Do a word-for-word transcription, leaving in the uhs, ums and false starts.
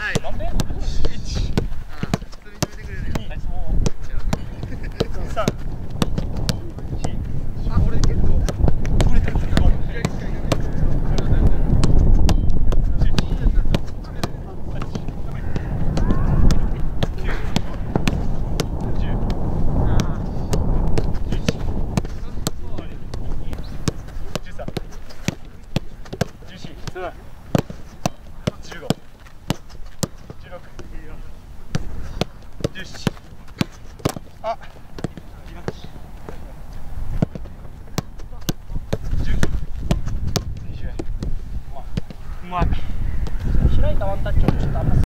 なんで？ いち。ああ、普通に決めてくれるよ。 に、さん。